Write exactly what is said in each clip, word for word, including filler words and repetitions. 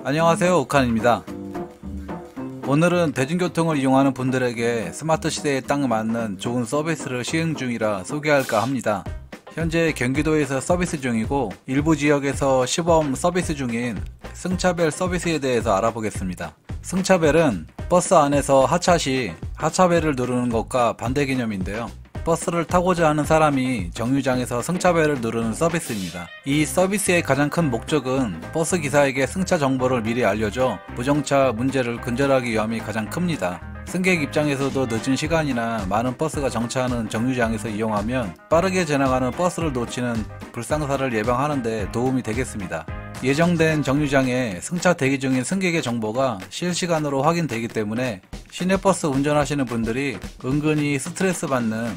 안녕하세요, 우칸입니다. 오늘은 대중교통을 이용하는 분들에게 스마트 시대에 딱 맞는 좋은 서비스를 시행 중이라 소개할까 합니다. 현재 경기도에서 서비스 중이고 일부 지역에서 시범 서비스 중인 승차벨 서비스에 대해서 알아보겠습니다. 승차벨은 버스 안에서 하차 시 하차벨을 누르는 것과 반대 개념인데요. 버스를 타고자 하는 사람이 정류장에서 승차벨을 누르는 서비스입니다. 이 서비스의 가장 큰 목적은 버스 기사에게 승차 정보를 미리 알려줘 무정차 문제를 근절하기 위함이 가장 큽니다. 승객 입장에서도 늦은 시간이나 많은 버스가 정차하는 정류장에서 이용하면 빠르게 지나가는 버스를 놓치는 불상사를 예방하는 데 도움이 되겠습니다. 예정된 정류장에 승차 대기 중인 승객의 정보가 실시간으로 확인되기 때문에 시내버스 운전하시는 분들이 은근히 스트레스 받는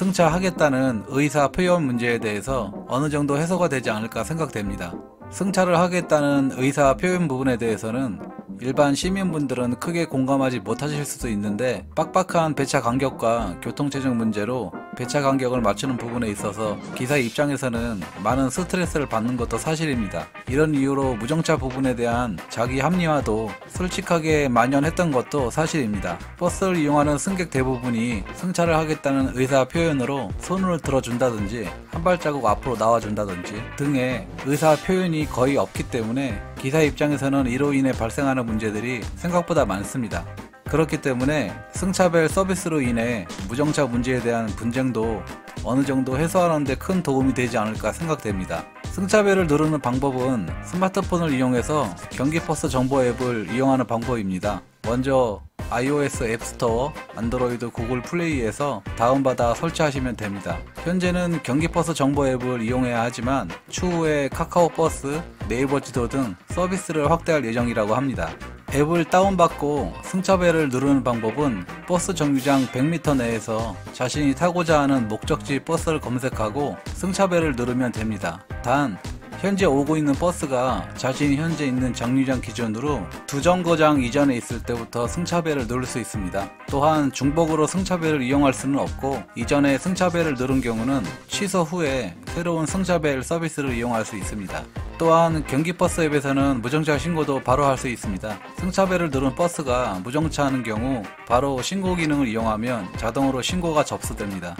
승차하겠다는 의사 표현 문제에 대해서 어느 정도 해소가 되지 않을까 생각됩니다. 승차를 하겠다는 의사 표현 부분에 대해서는 일반 시민분들은 크게 공감하지 못하실 수도 있는데 빡빡한 배차 간격과 교통체증 문제로 배차 간격을 맞추는 부분에 있어서 기사 입장에서는 많은 스트레스를 받는 것도 사실입니다. 이런 이유로 무정차 부분에 대한 자기 합리화도 솔직하게 만연했던 것도 사실입니다. 버스를 이용하는 승객 대부분이 승차를 하겠다는 의사 표현으로 손을 들어준다든지 한 발자국 앞으로 나와준다든지 등의 의사 표현이 거의 없기 때문에 기사 입장에서는 이로 인해 발생하는 문제들이 생각보다 많습니다. 그렇기 때문에 승차벨 서비스로 인해 무정차 문제에 대한 분쟁도 어느 정도 해소하는 데 큰 도움이 되지 않을까 생각됩니다. 승차벨을 누르는 방법은 스마트폰을 이용해서 경기버스 정보 앱을 이용하는 방법입니다. 먼저 iOS 앱스토어, 안드로이드 구글 플레이에서 다운받아 설치하시면 됩니다. 현재는 경기버스 정보 앱을 이용해야 하지만 추후에 카카오버스, 네이버 지도 등 서비스를 확대할 예정이라고 합니다. 앱을 다운받고 승차벨을 누르는 방법은 버스 정류장 백 미터 내에서 자신이 타고자 하는 목적지 버스를 검색하고 승차벨을 누르면 됩니다. 단 현재 오고 있는 버스가 자신이 현재 있는 정류장 기준으로 두 정거장 이전에 있을 때부터 승차벨을 누를 수 있습니다. 또한 중복으로 승차벨을 이용할 수는 없고 이전에 승차벨을 누른 경우는 취소 후에 새로운 승차벨 서비스를 이용할 수 있습니다. 또한 경기버스 앱에서는 무정차 신고도 바로 할 수 있습니다. 승차벨을 누른 버스가 무정차하는 경우 바로 신고 기능을 이용하면 자동으로 신고가 접수됩니다.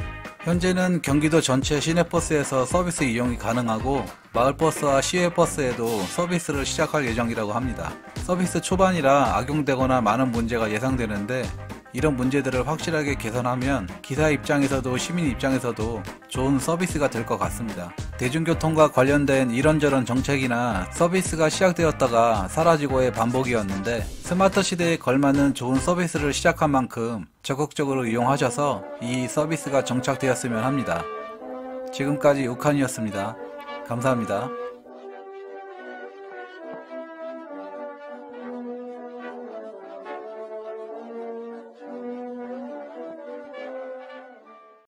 현재는 경기도 전체 시내버스에서 서비스 이용이 가능하고 마을버스와 시외버스에도 서비스를 시작할 예정이라고 합니다. 서비스 초반이라 악용되거나 많은 문제가 예상되는데 이런 문제들을 확실하게 개선하면 기사 입장에서도 시민 입장에서도 좋은 서비스가 될 것 같습니다. 대중교통과 관련된 이런저런 정책이나 서비스가 시작되었다가 사라지고의 반복이었는데 스마트 시대에 걸맞는 좋은 서비스를 시작한 만큼 적극적으로 이용하셔서 이 서비스가 정착되었으면 합니다. 지금까지 우칸이었습니다. 감사합니다.